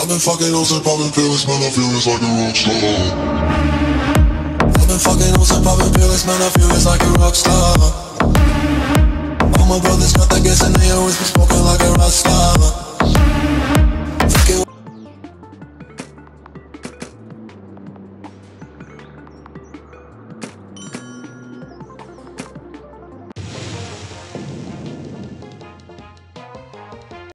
I've been fucking hoes and popping pills, man, I feel it's like a rock star. I've been fucking hoes and popping pills, man, I feel it's like a rock star. All my brothers got that gas and they always be smoking like a rock star.